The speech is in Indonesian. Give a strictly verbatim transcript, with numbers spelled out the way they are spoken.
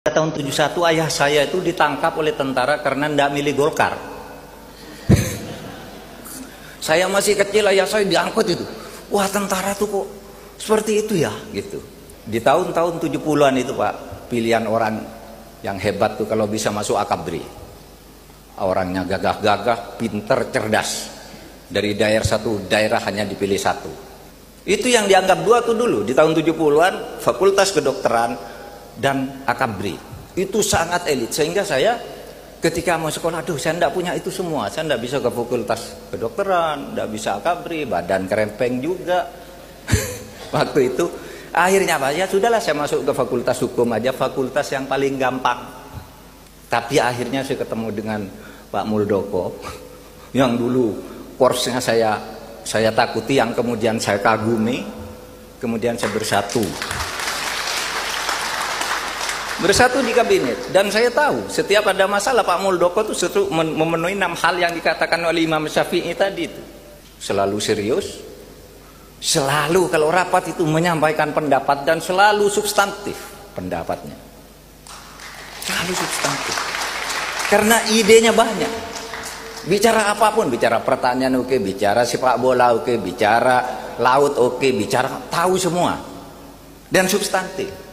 Tahun tujuh puluh satu ayah saya itu ditangkap oleh tentara karena tidak milih Golkar. Saya masih kecil, ayah saya diangkut itu. Wah, tentara tuh kok seperti itu ya gitu. Di tahun-tahun tujuh puluhan itu Pak, pilihan orang yang hebat tuh kalau bisa masuk Akabri. Orangnya gagah-gagah, pinter, cerdas. Dari daerah satu daerah hanya dipilih satu. Itu yang dianggap dua tuh dulu di tahun tujuh puluhan, Fakultas Kedokteran dan Akabri. Itu sangat elit, sehingga saya ketika mau sekolah, aduh saya tidak punya itu semua, saya tidak bisa ke Fakultas Kedokteran, tidak bisa Akabri, badan kerempeng juga. Waktu itu akhirnya Pak, ya sudahlah saya masuk ke Fakultas Hukum aja, fakultas yang paling gampang. Tapi akhirnya saya ketemu dengan Pak Muldoko yang dulu course-nya saya saya takuti, yang kemudian saya kagumi, kemudian saya bersatu bersatu di kabinet. Dan saya tahu setiap ada masalah Pak Muldoko itu memenuhi enam hal yang dikatakan oleh Imam Syafi'i tadi itu. Selalu serius, selalu kalau rapat itu menyampaikan pendapat, dan selalu substantif pendapatnya, selalu substantif karena idenya banyak. Bicara apapun, bicara pertanian oke, bicara sepak bola oke, bicara laut oke, bicara tahu semua dan substantif.